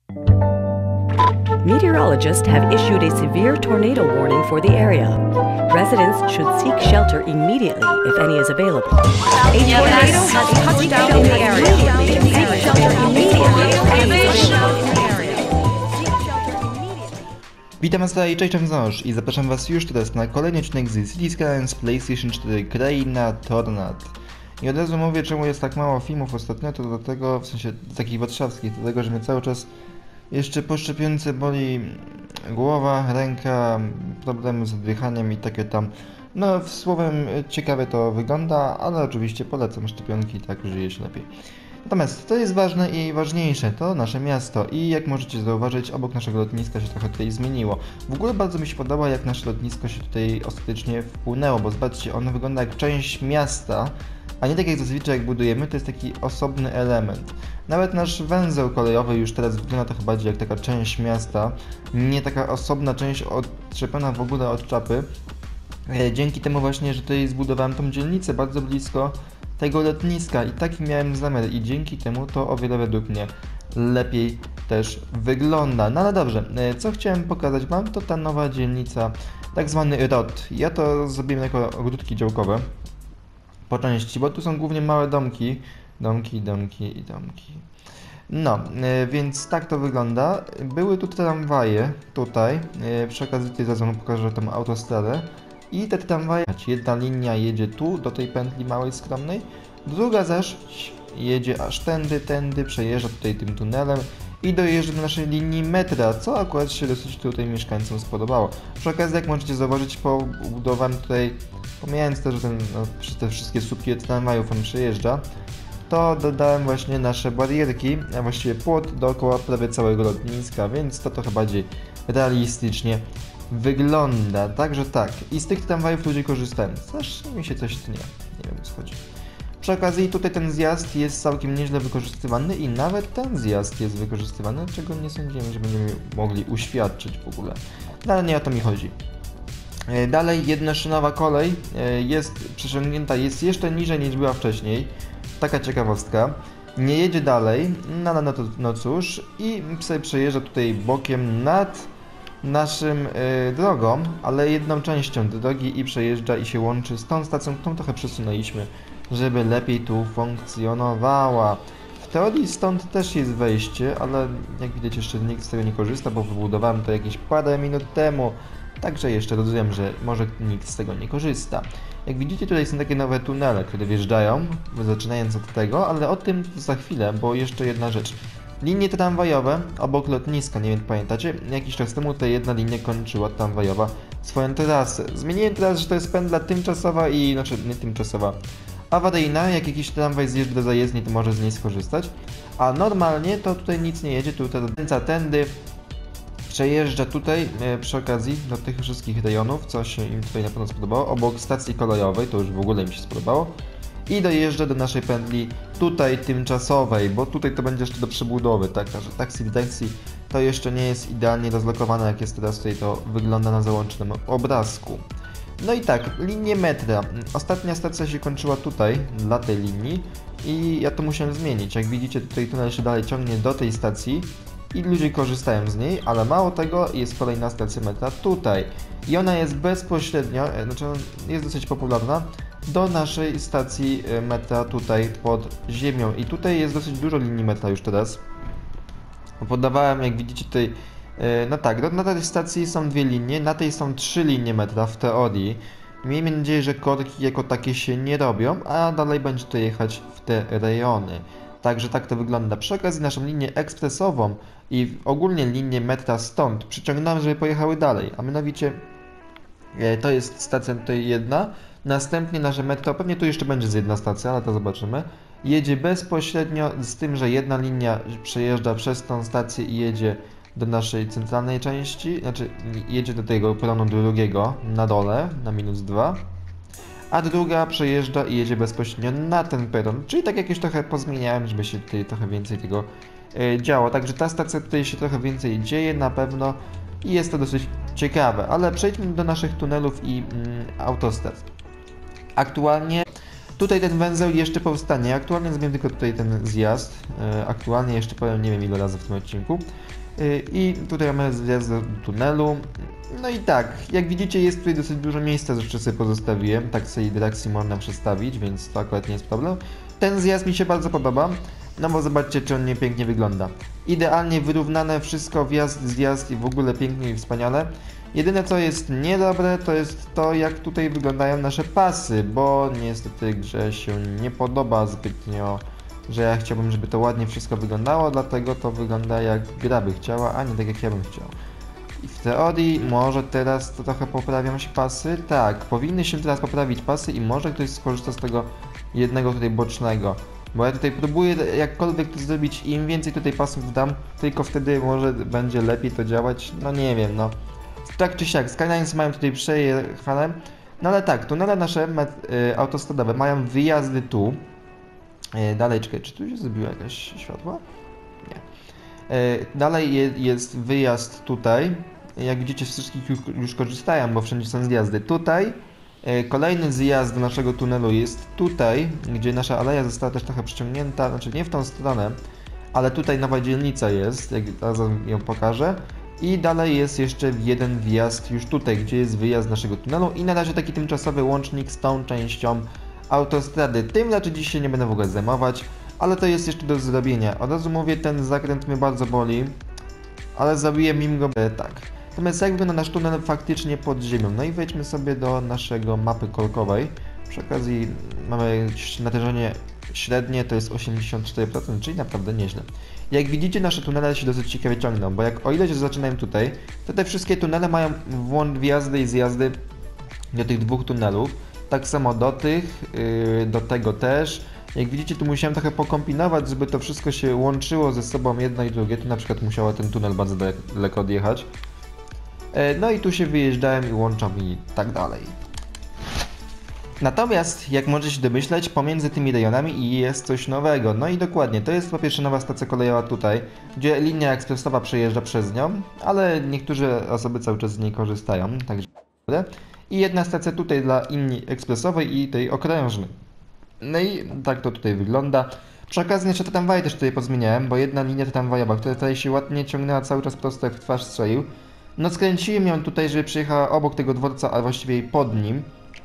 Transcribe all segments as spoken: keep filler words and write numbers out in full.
Meteorologists have issued a severe tornado warning for the area. Residents should seek shelter immediately if any is available. A tornado has touched down in the area. Seek shelter immediately if any is available. Witam was tutaj, cześć, cześć i zapraszam was już teraz na kolejny odcinek z Cities Skylines PlayStation cztery Kraina Tornad. I od razu mówię, czemu jest tak mało filmów ostatnio, to do tego, w sensie takich warszawskich, do tego, że mnie cały czas jeszcze po szczepionce boli głowa, ręka, problemy z oddychaniem i takie tam. No, słowem, ciekawe to wygląda, ale oczywiście polecam szczepionki, tak żyje się lepiej. Natomiast to jest ważne i ważniejsze, to nasze miasto i jak możecie zauważyć, obok naszego lotniska się trochę tutaj zmieniło. W ogóle bardzo mi się podoba, jak nasze lotnisko się tutaj ostatecznie wpłynęło, bo zobaczcie, ono wygląda jak część miasta, a nie tak jak zazwyczaj jak budujemy, to jest taki osobny element. Nawet nasz węzeł kolejowy już teraz wygląda trochę bardziej jak taka część miasta, nie taka osobna część odczepiona w ogóle od czapy. Dzięki temu właśnie, że tutaj zbudowałem tą dzielnicę bardzo blisko tego lotniska i taki miałem zamiar i dzięki temu to o wiele według mnie lepiej też wygląda. No ale dobrze, co chciałem pokazać wam, to ta nowa dzielnica, tak zwany R O T. Ja to zrobiłem jako ogródki działkowe po części, bo tu są głównie małe domki, domki, domki i domki. No, więc tak to wygląda. Były tu tramwaje, tutaj, przy okazji tutaj zaraz wam pokażę tą autostradę. I te tramwaje, jedna linia jedzie tu, do tej pętli małej, skromnej, druga zaś jedzie aż tędy, tędy, przejeżdża tutaj tym tunelem i dojeżdża do naszej linii metra, co akurat się dosyć tutaj mieszkańcom spodobało. Przy okazji, jak możecie zauważyć, pobudowałem tutaj, pomijając to, że ten, no, przez te wszystkie słupki tramwajów on przejeżdża, to dodałem właśnie nasze barierki, a właściwie płot dookoła prawie całego lotniska, więc to trochę bardziej realistycznie wygląda, także tak. I z tych tramwajów ludzie korzystają. Strasznie mi się coś tnie. Nie wiem, o co chodzi. Przy okazji tutaj ten zjazd jest całkiem nieźle wykorzystywany i nawet ten zjazd jest wykorzystywany, czego nie sądziłem, że będziemy mogli uświadczyć w ogóle. No ale nie o to mi chodzi. Dalej, jednoszynowa kolej jest przeciągnięta, jest jeszcze niżej niż była wcześniej. Taka ciekawostka. Nie jedzie dalej, no, no, no, to, no cóż, i sobie przejeżdża tutaj bokiem nad naszym y, drogą, ale jedną częścią drogi i przejeżdża i się łączy z tą stacją, którą trochę przesunęliśmy, żeby lepiej tu funkcjonowała. W teorii stąd też jest wejście, ale jak widać jeszcze nikt z tego nie korzysta, bo wybudowałem to jakieś parę minut temu, także jeszcze rozumiem, że może nikt z tego nie korzysta. Jak widzicie, tutaj są takie nowe tunele, które wjeżdżają, zaczynając od tego, ale o tym za chwilę, bo jeszcze jedna rzecz. Linie tramwajowe obok lotniska, nie wiem, pamiętacie? Jakiś czas temu ta jedna linia kończyła tramwajowa swoją trasę. Zmieniłem teraz, że to jest pętla tymczasowa i, znaczy nie tymczasowa, awaryjna. Jak jakiś tramwaj zjeżdża do zajezdni, to może z niej skorzystać. A normalnie to tutaj nic nie jedzie, tutaj kręca tędy, przejeżdża tutaj e, przy okazji do tych wszystkich rejonów, co się im tutaj na pewno spodobało, obok stacji kolejowej, to już w ogóle mi się spodobało. I dojeżdża do naszej pętli tutaj tymczasowej, bo tutaj to będzie jeszcze do przebudowy, tak, że taksi w taksi to jeszcze nie jest idealnie rozlokowane, jak jest teraz tutaj to wygląda na załącznym obrazku. No i tak, linie metra. Ostatnia stacja się kończyła tutaj, dla tej linii i ja to musiałem zmienić. Jak widzicie, tutaj tunel się dalej ciągnie do tej stacji i ludzie korzystają z niej, ale mało tego, jest kolejna stacja metra tutaj. I ona jest bezpośrednio, znaczy jest dosyć popularna, do naszej stacji metra tutaj pod ziemią. I tutaj jest dosyć dużo linii metra już teraz. Podawałem, jak widzicie tutaj, no tak, na tej stacji są dwie linie, na tej są trzy linie metra w teorii. Miejmy nadzieję, że korki jako takie się nie robią, a dalej będzie to jechać w te rejony. Także tak to wygląda. Przy okazji naszą linię ekspresową i ogólnie linię metra stąd przyciągnąłem, żeby pojechały dalej, a mianowicie to jest stacja tutaj jedna. Następnie nasze metro, pewnie tu jeszcze będzie z jedna stacja, ale to zobaczymy. Jedzie bezpośrednio z tym, że jedna linia przejeżdża przez tą stację i jedzie do naszej centralnej części, znaczy jedzie do tego peronu drugiego na dole, na minus dwa. A druga przejeżdża i jedzie bezpośrednio na ten peron, czyli tak jakieś trochę pozmieniałem, żeby się tutaj trochę więcej tego e, działo. Także ta stacja tutaj się trochę więcej dzieje na pewno i jest to dosyć ciekawe, ale przejdźmy do naszych tunelów i mm, autostrad. Aktualnie Tutaj ten węzeł jeszcze powstanie. Aktualnie zrobiłem tylko tutaj ten zjazd. Aktualnie jeszcze powiem nie wiem ile razy w tym odcinku. I tutaj mamy zjazd do tunelu. No i tak, jak widzicie jest tutaj dosyć dużo miejsca, jeszcze sobie pozostawiłem. Tak sobie drakcji można przestawić, więc to akurat nie jest problem. Ten zjazd mi się bardzo podoba. No bo zobaczcie, czy on nie pięknie wygląda. Idealnie wyrównane wszystko, wjazd, zjazd i w ogóle pięknie i wspaniale. Jedyne co jest niedobre, to jest to, jak tutaj wyglądają nasze pasy, bo niestety grze się nie podoba zbytnio, że ja chciałbym, żeby to ładnie wszystko wyglądało, dlatego to wygląda jak gra by chciała, a nie tak jak ja bym chciał. I w teorii może teraz to trochę poprawią się pasy? Tak, powinny się teraz poprawić pasy i może ktoś skorzysta z tego jednego tutaj bocznego. Bo ja tutaj próbuję jakkolwiek to zrobić, im więcej tutaj pasów dam, tylko wtedy może będzie lepiej to działać, no nie wiem, no. Tak czy siak, Skylines mają tutaj przejechane, no ale tak, tunele nasze y, autostradowe mają wyjazdy tu. Y, dalej, czekaj, czy tu się zrobiło jakieś światło? Nie. Y, dalej je, jest wyjazd tutaj, jak widzicie wszystkich już, już korzystają, bo wszędzie są zjazdy tutaj. Kolejny zjazd do naszego tunelu jest tutaj, gdzie nasza aleja została też trochę przyciągnięta, znaczy nie w tą stronę, ale tutaj nowa dzielnica jest, jak zaraz ją pokażę. I dalej jest jeszcze jeden wjazd już tutaj, gdzie jest wyjazd z naszego tunelu i na razie taki tymczasowy łącznik z tą częścią autostrady. Tym raczej dziś się nie będę w ogóle zajmować, ale to jest jeszcze do zrobienia. Od razu mówię, ten zakręt mnie bardzo boli, ale zrobiłem im go e, tak. Natomiast jak wygląda nasz tunel faktycznie pod ziemią? No i wejdźmy sobie do naszego mapy kolkowej. Przy okazji mamy natężenie średnie, to jest osiemdziesiąt cztery procent, czyli naprawdę nieźle. Jak widzicie, nasze tunele się dosyć ciekawie ciągną, bo jak o ile się zaczynają tutaj, to te wszystkie tunele mają wjazdy i zjazdy do tych dwóch tunelów. Tak samo do tych, yy, do tego też. Jak widzicie, tu musiałem trochę pokombinować, żeby to wszystko się łączyło ze sobą jedno i drugie. Tu na przykład musiała ten tunel bardzo daleko odjechać. No i tu się wyjeżdżałem i łączą i tak dalej. Natomiast, jak możecie się domyśleć, pomiędzy tymi rejonami jest coś nowego. No i dokładnie, to jest po pierwsze nowa stacja kolejowa tutaj, gdzie linia ekspresowa przejeżdża przez nią, ale niektóre osoby cały czas z niej korzystają, także. I jedna stacja tutaj dla linii ekspresowej i tej okrężnej. No i tak to tutaj wygląda. Przy okazji jeszcze tramwaje też tutaj pozmieniałem, bo jedna linia tramwajowa, która tutaj się ładnie ciągnęła cały czas prosto w twarz strzelił. No skręciłem ją tutaj, żeby przejechała obok tego dworca, a właściwie pod nim.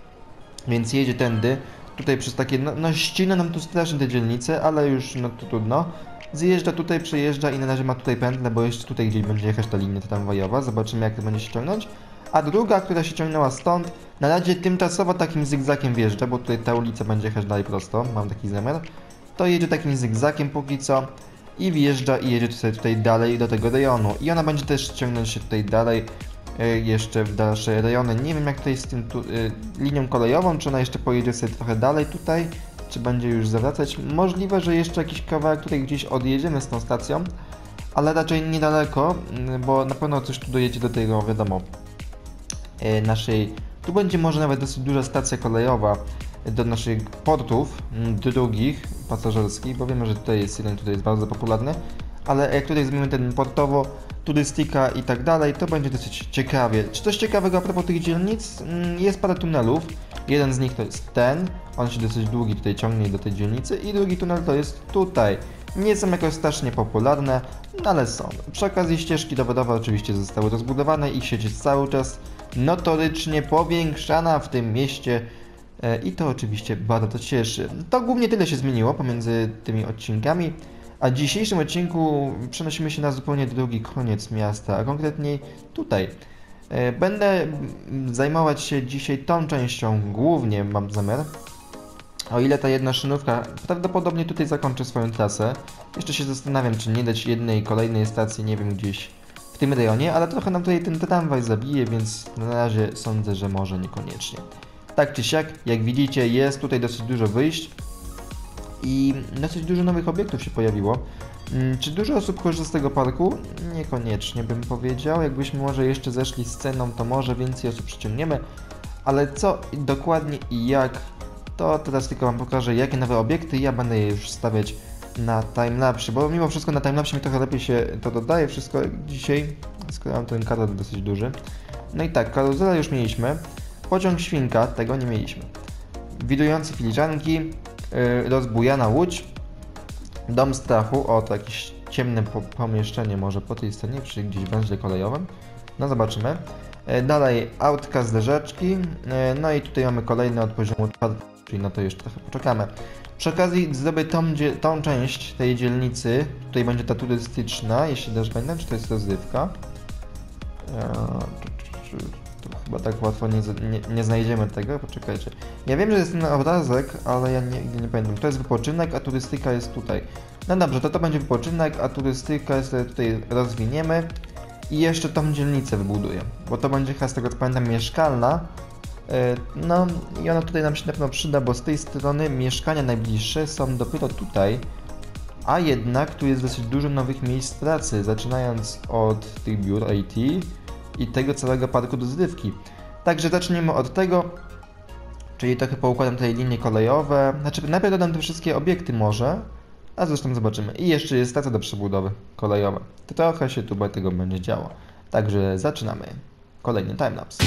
Więc jedzie tędy. Tutaj przez takie, no, no ścina nam tu strasznie te dzielnice, ale już no to trudno. Zjeżdża tutaj, przejeżdża i na razie ma tutaj pętlę, bo jeszcze tutaj gdzieś będzie jechać ta linia tramwajowa. Zobaczymy jak to będzie się ciągnąć. A druga, która się ciągnęła stąd, na razie tymczasowo takim zygzakiem wjeżdża, bo tutaj ta ulica będzie jechać dalej prosto, mam taki zamiar. To jedzie takim zygzakiem póki co. I wjeżdża i jedzie sobie tutaj dalej do tego rejonu. I ona będzie też ciągnąć się tutaj dalej y, jeszcze w dalsze rejony. Nie wiem jak tutaj z tym tu, y, linią kolejową, czy ona jeszcze pojedzie sobie trochę dalej tutaj, czy będzie już zawracać. Możliwe, że jeszcze jakiś kawałek tutaj gdzieś odjedziemy z tą stacją, ale raczej niedaleko, y, bo na pewno coś tu dojedzie do tego, wiadomo, y, naszej... Tu będzie może nawet dosyć duża stacja kolejowa do naszych portów drugich pasażerskich, bo wiemy, że tutaj jest jeden, tutaj jest bardzo popularny, ale jak tutaj zrobimy ten portowo, turystyka i tak dalej, to będzie dosyć ciekawie. Czy coś ciekawego a propos tych dzielnic? Jest parę tunelów, jeden z nich to jest ten, on się dosyć długi tutaj ciągnie do tej dzielnicy i drugi tunel to jest tutaj. Nie są jakoś strasznie popularne, no ale są. Przy okazji ścieżki rowerowe oczywiście zostały rozbudowane, ich sieć jest cały czas notorycznie powiększana w tym mieście. I to oczywiście bardzo cieszy. To głównie tyle się zmieniło pomiędzy tymi odcinkami, a w dzisiejszym odcinku przenosimy się na zupełnie drugi koniec miasta, a konkretniej tutaj. Będę zajmować się dzisiaj tą częścią głównie, mam zamiar. O ile ta jedna szynówka prawdopodobnie tutaj zakończy swoją trasę. Jeszcze się zastanawiam, czy nie dać jednej kolejnej stacji, nie wiem, gdzieś w tym rejonie, ale trochę nam tutaj ten tramwaj zabije, więc na razie sądzę, że może niekoniecznie. Tak czy siak, jak widzicie, jest tutaj dosyć dużo wyjść i dosyć dużo nowych obiektów się pojawiło. Czy dużo osób korzysta z tego parku? Niekoniecznie bym powiedział. Jakbyśmy może jeszcze zeszli z ceną, to może więcej osób przyciągniemy. Ale co dokładnie i jak, to teraz tylko wam pokażę, jakie nowe obiekty. Ja będę je już stawiać na timelapsie, bo mimo wszystko na timelapsie mi trochę lepiej się to dodaje wszystko dzisiaj, skoro mam ten kadr dosyć duży. No i tak, karuzelę już mieliśmy. Pociąg świnka, tego nie mieliśmy. widujące filiżanki, yy, rozbujana łódź, dom strachu, o to jakieś ciemne po pomieszczenie może po tej stronie, czyli gdzieś w węźle kolejowym. No zobaczymy. Yy, dalej autka, zderzaczki, yy, no i tutaj mamy kolejny od poziomu czwartego, czyli na to jeszcze trochę poczekamy. Przy okazji zrobię tą, tą część tej dzielnicy, tutaj będzie ta turystyczna, jeśli też będę, czy to jest rozrywka. To chyba tak łatwo nie, nie, nie znajdziemy tego, poczekajcie. Ja wiem, że jest ten obrazek, ale ja nigdy nie pamiętam. To jest wypoczynek, a turystyka jest tutaj. No dobrze, to to będzie wypoczynek, a turystyka jest tutaj rozwiniemy. I jeszcze tą dzielnicę wybuduję, bo to będzie chyba z tego co pamiętam mieszkalna. No i ona tutaj nam się na pewno przyda, bo z tej strony mieszkania najbliższe są dopiero tutaj. A jednak tu jest dosyć dużo nowych miejsc pracy, zaczynając od tych biur I T i tego całego parku rozrywki. Także zaczniemy od tego, czyli trochę poukładam tutaj linie kolejowe. Znaczy najpierw dodam te wszystkie obiekty może, a zresztą zobaczymy. I jeszcze jest stacja do przebudowy kolejowa. To trochę się tu tego będzie działo. Także zaczynamy. Kolejny timelapse.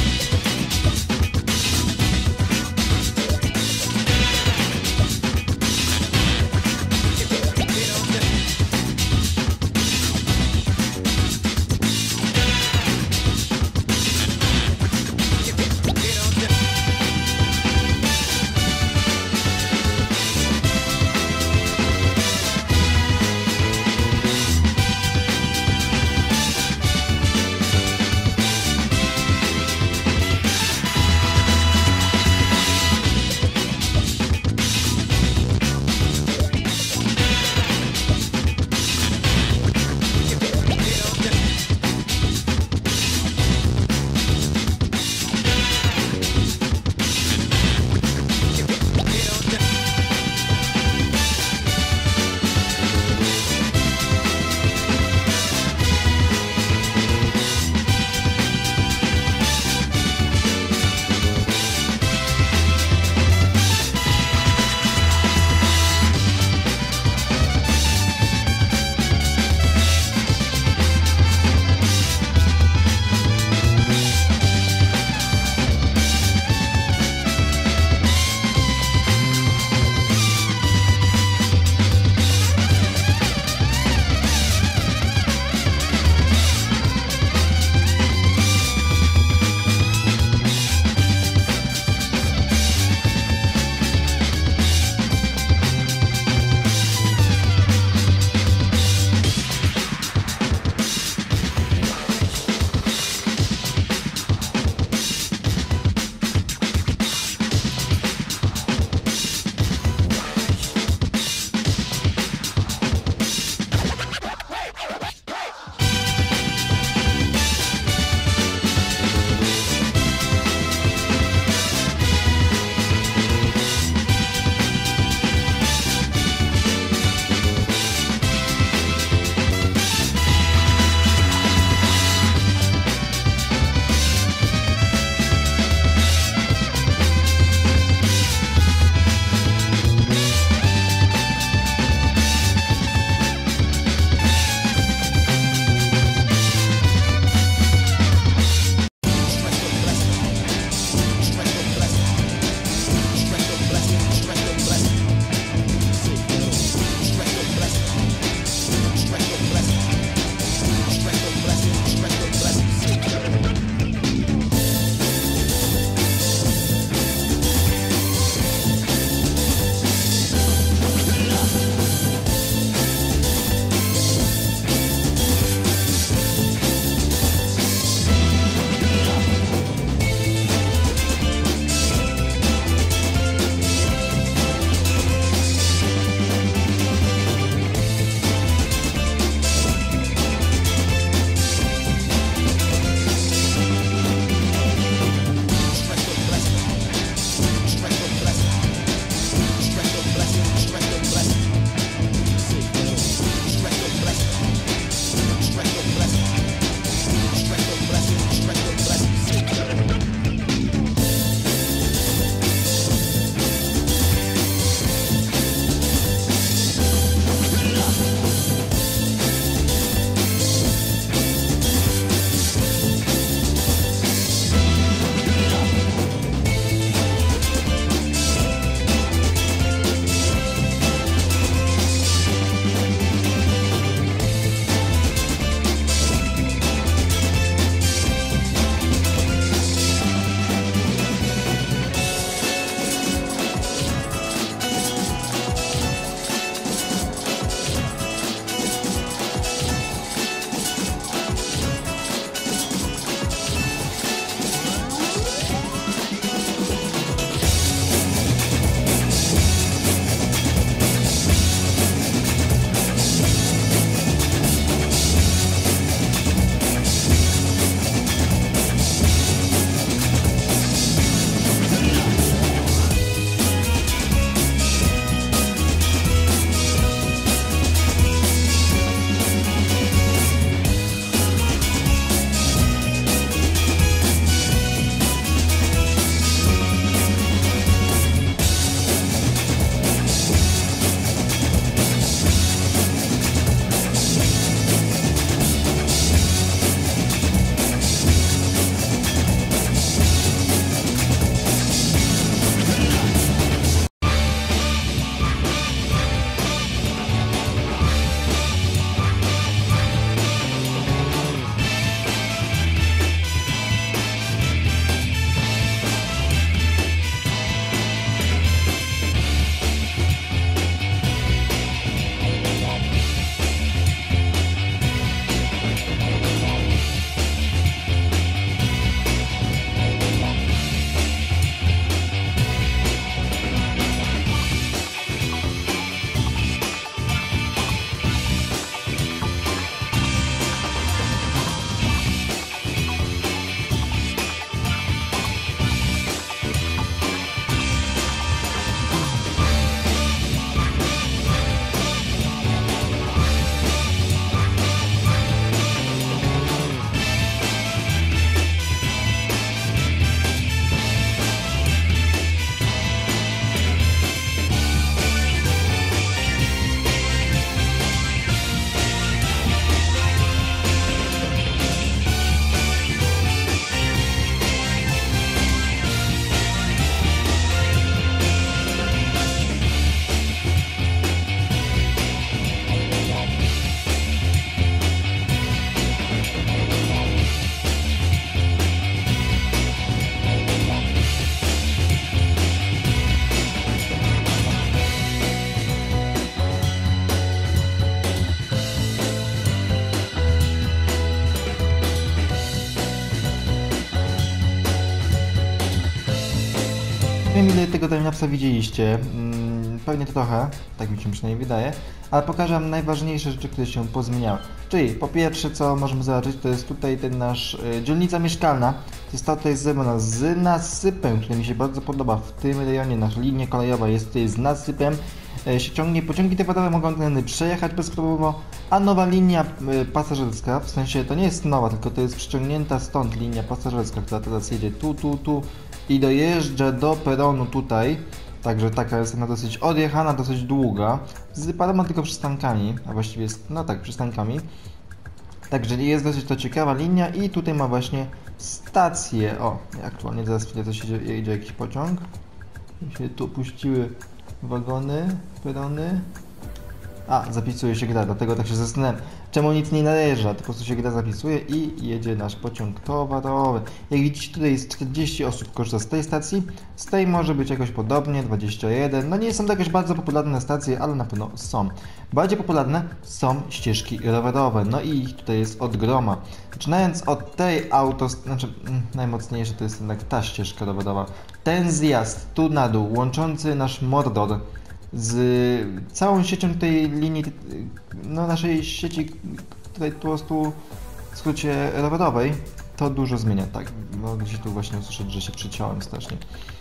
wiem, ile tego timelapsa widzieliście, mm, pewnie trochę, tak mi się przynajmniej wydaje, ale pokażę wam najważniejsze rzeczy, które się pozmieniały. Czyli po pierwsze, co możemy zobaczyć, to jest tutaj ten nasz y, dzielnica mieszkalna. Została tutaj zrobiona z nasypem, który mi się bardzo podoba w tym rejonie. Nasza linia kolejowa jest tutaj z nasypem. Y, się ciągnie, pociągi te wodowe mogą tędy przejechać bezproblemowo, a nowa linia y, pasażerska, w sensie to nie jest nowa, tylko to jest przyciągnięta stąd linia pasażerska, która teraz jedzie tu, tu, tu i dojeżdża do peronu tutaj. Także taka jest ona dosyć odjechana, dosyć długa, z paroma tylko przystankami, a właściwie jest, no tak, przystankami. Także jest dosyć to ciekawa linia i tutaj ma właśnie stację. O, aktualnie zaraz chwilę to się dzieje, jedzie jakiś pociąg. I się tu puściły wagony, perony. A, zapisuje się gra, dlatego tak się zastanawiam, czemu nic nie najeżdża, to po prostu się gra zapisuje i jedzie nasz pociąg towarowy. Jak widzicie, tutaj jest czterdzieści osób korzysta z tej stacji, z tej może być jakoś podobnie, dwadzieścia jeden, no nie są to jakieś bardzo popularne stacje, ale na pewno są. Bardziej popularne są ścieżki rowerowe, no i ich tutaj jest od groma. Zaczynając od tej auto, znaczy najmocniejsza to jest jednak ta ścieżka rowerowa, ten zjazd tu na dół, łączący nasz Mordor z całą siecią tej linii, no naszej sieci tutaj po prostu w skrócie rowerowej, to dużo zmienia, tak, no gdzieś tu właśnie usłyszeć, że się przyciąłem strasznie.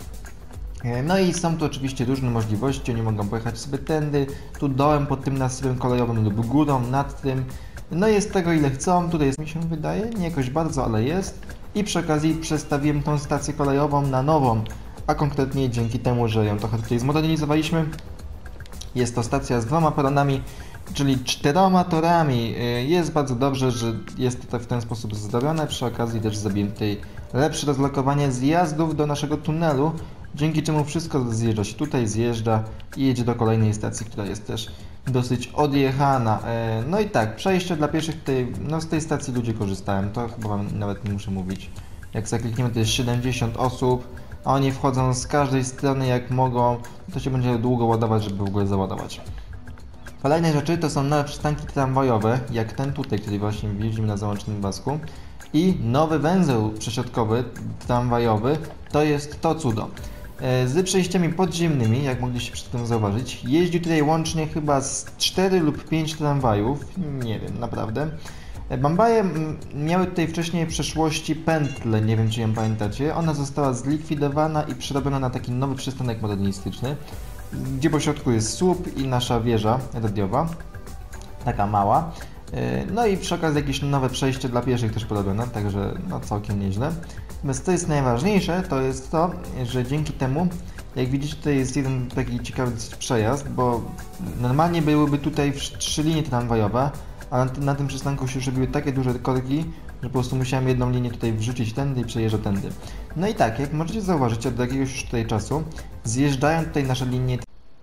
No i są tu oczywiście różne możliwości, oni mogą pojechać sobie tędy, tu dołem pod tym nasypem kolejowym lub górą nad tym, no jest tego ile chcą, tutaj jest, mi się wydaje, nie jakoś bardzo, ale jest i przy okazji przestawiłem tą stację kolejową na nową, a konkretnie dzięki temu, że ją trochę tutaj zmodernizowaliśmy. Jest to stacja z dwoma peronami, czyli czteroma torami. Jest bardzo dobrze, że jest to w ten sposób zrobione. Przy okazji też zrobiłem tutaj lepsze rozlokowanie zjazdów do naszego tunelu, dzięki czemu wszystko zjeżdża się tutaj, zjeżdża i jedzie do kolejnej stacji, która jest też dosyć odjechana. No i tak, przejście dla pieszych tutaj, no z tej stacji ludzie korzystają, to chyba wam nawet nie muszę mówić. Jak zaklikniemy, to jest siedemdziesiąt osób. A oni wchodzą z każdej strony jak mogą, to się będzie długo ładować, żeby w ogóle załadować. Kolejne rzeczy to są nowe przystanki tramwajowe, jak ten tutaj, który właśnie widzimy na załącznym pasku. I nowy węzeł przesiadkowy tramwajowy, to jest to cudo. Z przejściami podziemnymi, jak mogliście przed tym zauważyć, jeździ tutaj łącznie chyba z cztery lub pięć tramwajów, nie wiem, naprawdę. Bambaje miały tutaj wcześniej w przeszłości pętlę, nie wiem czy ją pamiętacie. Ona została zlikwidowana i przerobiona na taki nowy przystanek modernistyczny, gdzie po środku jest słup i nasza wieża radiowa, taka mała. No i przy okazji jakieś nowe przejście dla pieszych też porobione, także no całkiem nieźle. Natomiast co jest najważniejsze, to jest to, że dzięki temu, jak widzicie, tutaj jest jeden taki ciekawy przejazd, bo normalnie byłyby tutaj trzy linie tramwajowe, a na, na tym przystanku się już robiły takie duże korki, że po prostu musiałem jedną linię tutaj wrzucić tędy i przejeżdżać tędy. No i tak, jak możecie zauważyć, od jakiegoś już tutaj czasu zjeżdżają tutaj nasze linie,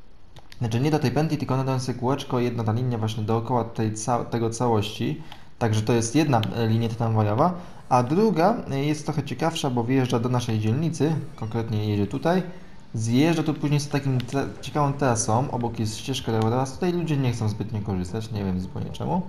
znaczy nie do tej pętli, tylko na to sobie kółeczko, jedna ta linia właśnie dookoła tej ca tego całości. Także to jest jedna linia tramwajowa, a druga jest trochę ciekawsza, bo wyjeżdża do naszej dzielnicy, konkretnie jedzie tutaj. Zjeżdża tu później z taką ciekawą trasą, obok jest ścieżka rowerowa, z której ludzie nie chcą zbytnio korzystać, nie wiem zupełnie czemu.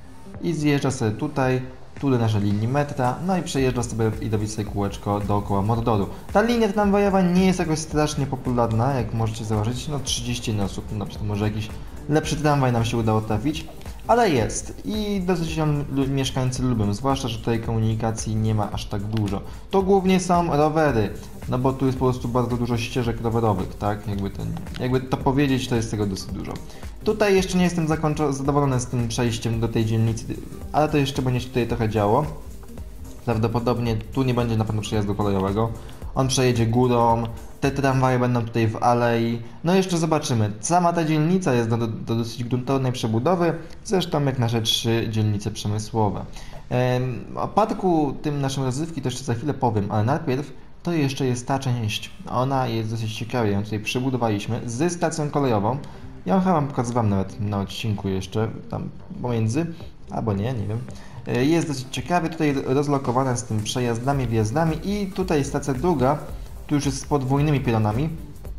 I zjeżdża sobie tutaj, tu do naszej linii metra, no i przejeżdża sobie i robi sobie kółeczko dookoła Mordoru. Ta linia tramwajowa nie jest jakoś strasznie popularna, jak możecie zauważyć, no trzydzieści osób, no na przykład może jakiś lepszy tramwaj nam się udało trafić, ale jest i dosyć ją mieszkańcy lubią, zwłaszcza, że tutaj komunikacji nie ma aż tak dużo. To głównie są rowery, no bo tu jest po prostu bardzo dużo ścieżek rowerowych, tak? Jakby to, jakby to powiedzieć, to jest tego dosyć dużo. Tutaj jeszcze nie jestem zadowolony z tym przejściem do tej dzielnicy, ale to jeszcze będzie się tutaj trochę działo. Prawdopodobnie tu nie będzie na pewno przejazdu kolejowego. On przejedzie górą, te tramwaje będą tutaj w alei. No jeszcze zobaczymy. Sama ta dzielnica jest do, do, do dosyć gruntownej przebudowy, zresztą jak nasze trzy dzielnice przemysłowe. Ehm, o parku tym naszym rozrywki to jeszcze za chwilę powiem, ale najpierw to jeszcze jest ta część. Ona jest dosyć ciekawa, ją tutaj przebudowaliśmy ze stacją kolejową. Ja ją chyba pokazywałem nawet na odcinku jeszcze, tam pomiędzy, albo nie, nie wiem. Jest dosyć ciekawy, tutaj rozlokowana z tym przejazdami, wjazdami i tutaj stacja druga, tu już jest z podwójnymi pylonami,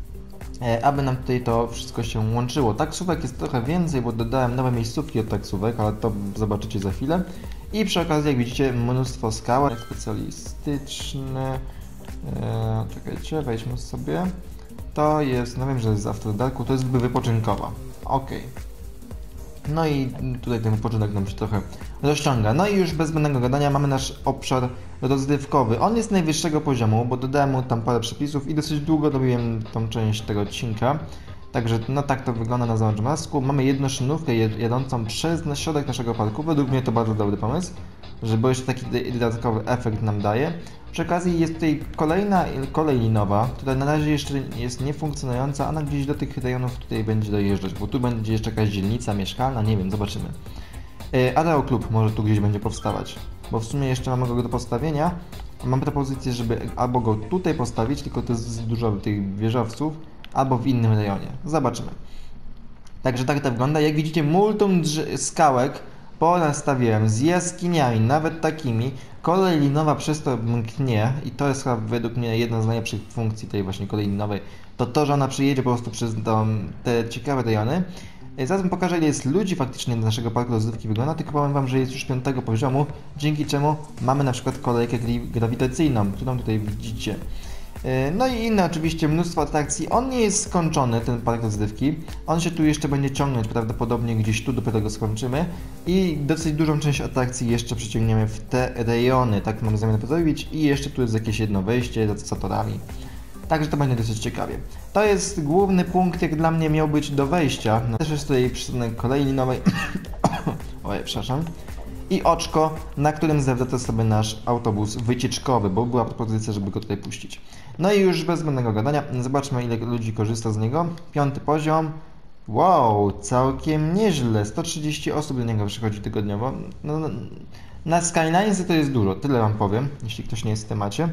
aby nam tutaj to wszystko się łączyło. Taksówek jest trochę więcej, bo dodałem nowe miejscówki od taksówek, ale to zobaczycie za chwilę. I przy okazji, jak widzicie, mnóstwo skałek specjalistyczne. Eee, czekajcie, wejdźmy sobie. to jest, no wiem, że jest z After Darku, to jest jakby wypoczynkowa. Okej. No i tutaj ten wypoczynek nam się trochę rozciąga. No i już bez zbędnego gadania mamy nasz obszar rozrywkowy. On jest najwyższego poziomu, bo dodałem mu tam parę przepisów i dosyć długo robiłem tą część tego odcinka. Także no tak to wygląda na załączonym masku. Mamy jedną szynówkę jadącą przez środek naszego parku. Według mnie to bardzo dobry pomysł, żeby jeszcze taki dodatkowy efekt nam daje. Przy okazji jest tutaj kolejna kolej linowa, która na razie jeszcze jest niefunkcjonująca, ona gdzieś do tych rejonów tutaj będzie dojeżdżać, bo tu będzie jeszcze jakaś dzielnica mieszkalna, nie wiem, zobaczymy. Aero Club może tu gdzieś będzie powstawać, bo w sumie jeszcze mamy go do postawienia. Mam propozycję, żeby albo go tutaj postawić, tylko to jest dużo tych wieżowców, albo w innym rejonie. Zobaczymy. Także tak to wygląda. Jak widzicie, multum skałek ponastawiłem z jaskiniami, nawet takimi. Kolej linowa przez to mknie i to jest chyba według mnie jedna z najlepszych funkcji tej właśnie kolei linowej. To to, że ona przyjedzie po prostu przez tą, te ciekawe rejony. Zaraz wam pokażę, ile jest ludzi faktycznie do naszego parku rozrywki wygląda, tylko powiem wam, że jest już piątego poziomu, dzięki czemu mamy na przykład kolejkę grawitacyjną, którą tutaj widzicie. No i inne oczywiście mnóstwo atrakcji. On nie jest skończony, ten park rozrywki. On się tu jeszcze będzie ciągnąć, prawdopodobnie gdzieś tu dopiero go skończymy. I dosyć dużą część atrakcji jeszcze przyciągniemy w te rejony, tak mamy zamiar zrobić. I jeszcze tu jest jakieś jedno wejście z zatorami. Także to będzie dosyć ciekawie. To jest główny punkt, jak dla mnie miał być do wejścia. Też jest tutaj przystanek kolei linowej. Ojej, przepraszam. I oczko, na którym zawraca sobie nasz autobus wycieczkowy, bo była propozycja, żeby go tutaj puścić. No i już bez zbędnego gadania, zobaczmy, ile ludzi korzysta z niego. Piąty poziom. Wow, całkiem nieźle. sto trzydzieści osób do niego przychodzi tygodniowo. No, na Skylines to jest dużo, tyle wam powiem, jeśli ktoś nie jest w temacie.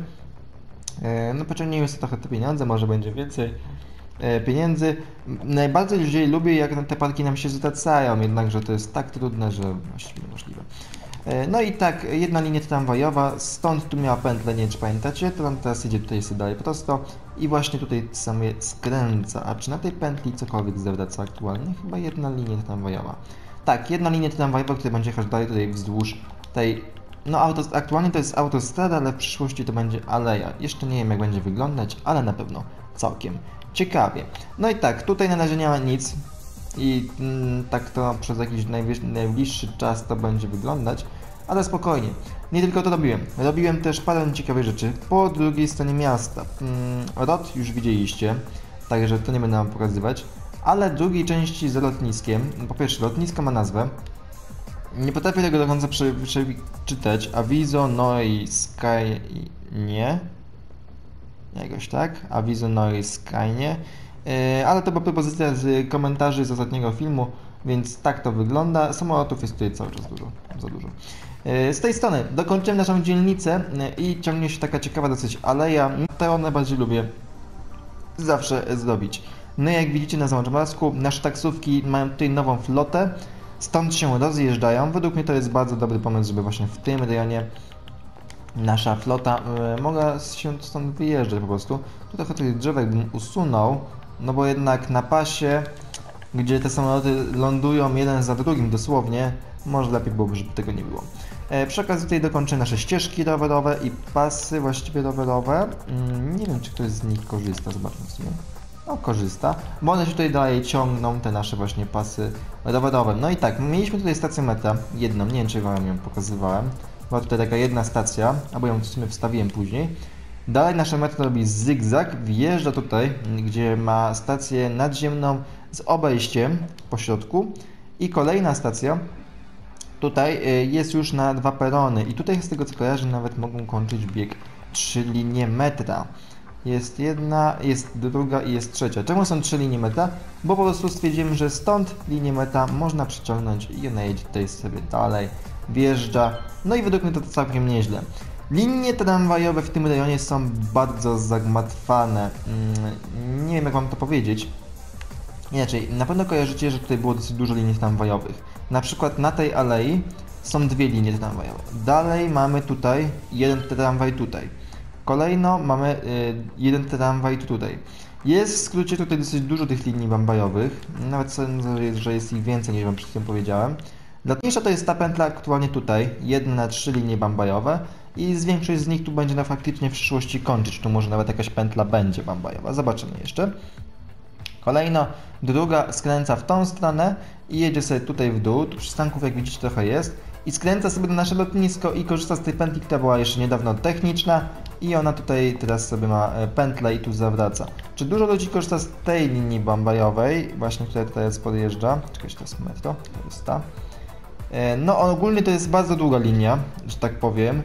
No pociągniemy sobie trochę te pieniądze, może będzie więcej pieniędzy. Najbardziej lubię, jak te parki nam się zwracają, jednakże to jest tak trudne, że właściwie niemożliwe. No i tak, jedna linia tramwajowa, stąd tu miała pętlę, nie wiem czy pamiętacie, to nam teraz idzie tutaj sobie dalej prosto i właśnie tutaj sobie skręca. A czy na tej pętli cokolwiek zawraca aktualnie? Chyba jedna linia tramwajowa. Tak, jedna linia tramwajowa, która będzie jechać dalej tutaj wzdłuż tej, no auto, aktualnie to jest autostrada, ale w przyszłości to będzie aleja. Jeszcze nie wiem, jak będzie wyglądać, ale na pewno całkiem ciekawie. No i tak, tutaj na razie nie ma nic i mm, tak to przez jakiś najbliższy czas to będzie wyglądać, ale spokojnie. Nie tylko to robiłem. Robiłem też parę ciekawych rzeczy po drugiej stronie miasta. Mm, Rod już widzieliście, także to nie będę wam pokazywać, ale drugiej części z lotniskiem. Po pierwsze, lotnisko ma nazwę. Nie potrafię tego do końca przeczytać. Aviso Noi Sky... nie? Jakoś tak, Aviso Noi Skynie, yy, ale to była propozycja z komentarzy z ostatniego filmu, więc tak to wygląda. Samolotów jest tutaj cały czas dużo, za dużo. Yy, z tej strony dokończyłem naszą dzielnicę yy, i ciągnie się taka ciekawa dosyć aleja, to najbardziej lubię zawsze zrobić. No i jak widzicie na załączonym pasku, nasze taksówki mają tutaj nową flotę, stąd się rozjeżdżają. Według mnie to jest bardzo dobry pomysł, żeby właśnie w tym rejonie nasza flota y, mogła się stąd wyjeżdżać po prostu. Tu trochę tych drzewek bym usunął, no bo jednak na pasie, gdzie te samoloty lądują jeden za drugim dosłownie, może lepiej byłoby, żeby tego nie było. E, przy okazji tutaj dokończę nasze ścieżki rowerowe i pasy właściwie rowerowe. Mm, nie wiem, czy ktoś z nich korzysta, zobaczmy w sumie. No, korzysta, bo one się tutaj dalej ciągną, te nasze właśnie pasy rowerowe. No i tak, mieliśmy tutaj stację metra, jedną, nie wiem, czy wam ją pokazywałem. Była tutaj taka jedna stacja, albo ją w sumie wstawiłem później. Dalej nasze metro robi zygzak, wjeżdża tutaj, gdzie ma stację nadziemną z obejściem po środku. I kolejna stacja tutaj jest już na dwa perony. I tutaj z tego co kojarzę nawet mogą kończyć bieg trzy linie metra. Jest jedna, jest druga i jest trzecia. Czemu są trzy linie metra? Bo po prostu stwierdziłem, że stąd linię metra można przyciągnąć i ona jedzie tutaj sobie dalej, wjeżdża. No i według mnie to całkiem nieźle. Linie tramwajowe w tym rejonie są bardzo zagmatwane. Nie wiem, jak wam to powiedzieć. Inaczej, na pewno kojarzycie, że tutaj było dosyć dużo linii tramwajowych. Na przykład na tej alei są dwie linie tramwajowe. Dalej mamy tutaj jeden tramwaj tutaj. Kolejno mamy y, jeden tramwaj tutaj. Jest w skrócie tutaj dosyć dużo tych linii tramwajowych. Nawet sądzę, że jest ich więcej niż wam przed tym powiedziałem. Lotnicza to jest ta pętla aktualnie tutaj, jedna na trzy linie tramwajowe i z większość z nich tu będzie na faktycznie w przyszłości kończyć, tu może nawet jakaś pętla będzie bambajowa, zobaczymy jeszcze. Kolejno druga skręca w tą stronę i jedzie sobie tutaj w dół, tu przystanków jak widzicie trochę jest i skręca sobie na nasze lotnisko i korzysta z tej pętli, która była jeszcze niedawno techniczna i ona tutaj teraz sobie ma pętlę i tu zawraca. Czy dużo ludzi korzysta z tej linii bambajowej, właśnie która teraz podjeżdża, czekajcie, to jest metro, to jest ta. No ogólnie to jest bardzo długa linia, że tak powiem,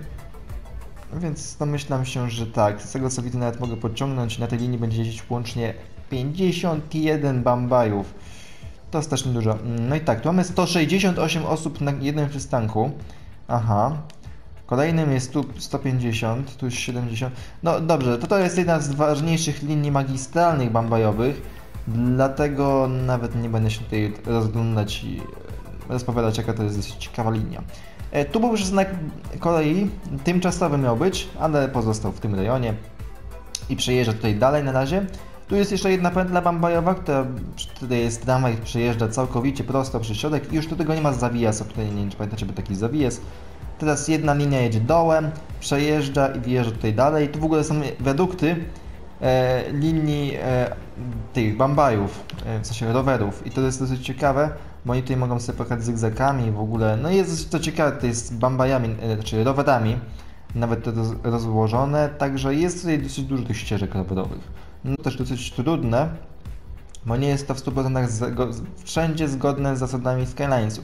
więc domyślam się, że tak, z tego co widzę nawet mogę podciągnąć, na tej linii będzie jeździć łącznie pięćdziesiąt jeden bambajów. To strasznie dużo. No i tak, tu mamy sto sześćdziesiąt osiem osób na jednym przystanku. Aha. Kolejnym jest tu sto pięćdziesiąt, tu jest siedemdziesiąt. No dobrze, to to jest jedna z ważniejszych linii magistralnych bambajowych, dlatego nawet nie będę się tutaj rozglądać i rozpowiadać, jaka to jest dosyć ciekawa linia. E, tu był przystanek kolei, tymczasowy miał być, ale pozostał w tym rejonie i przejeżdża tutaj dalej na razie. Tu jest jeszcze jedna pętla bambajowa, która tutaj jest tramwaj, przejeżdża całkowicie prosto przez środek i już do tego nie ma zawijasa, tutaj nie wiem czy pamiętacie, był taki zawijes. Teraz jedna linia jedzie dołem, przejeżdża i wjeżdża tutaj dalej. Tu w ogóle są wiadukty e, linii e, tych bambajów, e, w sensie rowerów i to jest dosyć ciekawe, bo oni tutaj mogą sobie pojechać zygzakami i w ogóle, no i jest to ciekawe tutaj z bambajami, e, czyli rowerami, nawet to roz, rozłożone, także jest tutaj dosyć dużo tych ścieżek rowerowych. No też dosyć trudne, bo nie jest to w stu procentach wszędzie zgodne z zasadami Skylinesów.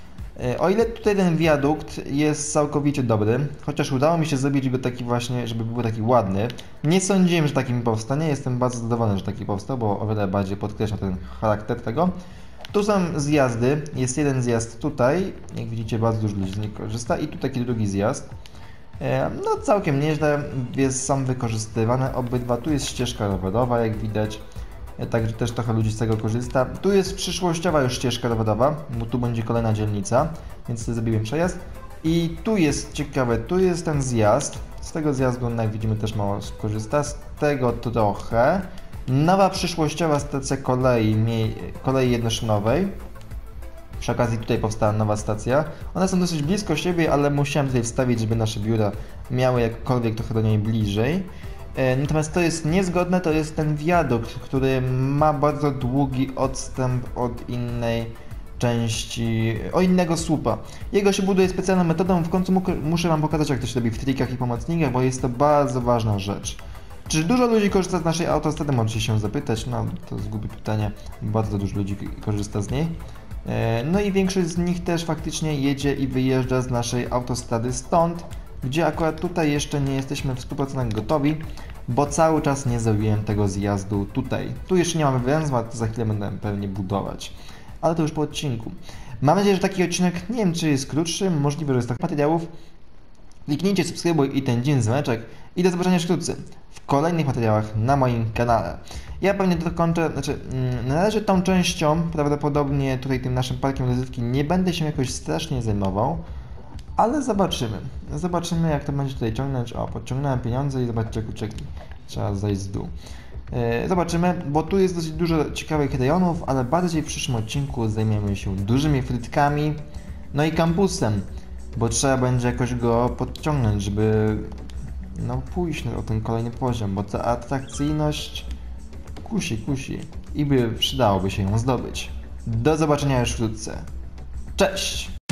O ile tutaj ten wiadukt jest całkowicie dobry, chociaż udało mi się zrobić go taki właśnie, żeby był taki ładny. Nie sądziłem, że taki mi powstanie, jestem bardzo zadowolony, że taki powstał, bo o wiele bardziej podkreśla ten charakter tego. Tu są zjazdy, jest jeden zjazd tutaj, jak widzicie bardzo dużo ludzi z nich korzysta i tu taki drugi zjazd. No całkiem nieźle, jest, są wykorzystywane obydwa, tu jest ścieżka rowerowa jak widać, także też trochę ludzi z tego korzysta. Tu jest przyszłościowa już ścieżka rowerowa, bo tu będzie kolejna dzielnica, więc sobie zrobiłem przejazd. I tu jest ciekawe, tu jest ten zjazd, z tego zjazdu jak widzimy też mało skorzysta, z tego trochę. Nowa przyszłościowa stacja kolei, kolei jednoszynowej. Przy okazji tutaj powstała nowa stacja. One są dosyć blisko siebie, ale musiałem tutaj wstawić, żeby nasze biura miały jakkolwiek trochę do niej bliżej. Natomiast to jest niezgodne, to jest ten wiadukt, który ma bardzo długi odstęp od innej części, o innego słupa. Jego się buduje specjalną metodą, w końcu muszę Wam pokazać, jak to się robi w trikach i pomocnikach, bo jest to bardzo ważna rzecz. Czy dużo ludzi korzysta z naszej autostrady? Możecie się zapytać, no to jest głupie pytanie, bardzo dużo ludzi korzysta z niej. No i większość z nich też faktycznie jedzie i wyjeżdża z naszej autostrady stąd, gdzie akurat tutaj jeszcze nie jesteśmy w stu procentach gotowi, bo cały czas nie zrobiłem tego zjazdu tutaj. Tu jeszcze nie mamy węzła, to za chwilę będę pewnie budować, ale to już po odcinku. Mam nadzieję, że taki odcinek, nie wiem czy jest krótszy, możliwe, że jest tak materiałów. Kliknijcie subskrybuj i ten dzień dzwoneczek i do zobaczenia wkrótce w kolejnych materiałach na moim kanale. Ja pewnie dokończę, znaczy mm, na razie tą częścią, prawdopodobnie tutaj tym naszym parkiem rozrywki nie będę się jakoś strasznie zajmował, ale zobaczymy. Zobaczymy jak to będzie tutaj ciągnąć. O, podciągnąłem pieniądze i zobaczcie kurczaki, trzeba zejść z dół. Yy, zobaczymy, bo tu jest dosyć dużo ciekawych rejonów, ale bardziej w przyszłym odcinku zajmiemy się dużymi frytkami, no i kampusem, bo trzeba będzie jakoś go podciągnąć, żeby no pójść na ten kolejny poziom, bo ta atrakcyjność kusi, kusi i by przydałoby się ją zdobyć. Do zobaczenia już wkrótce. Cześć!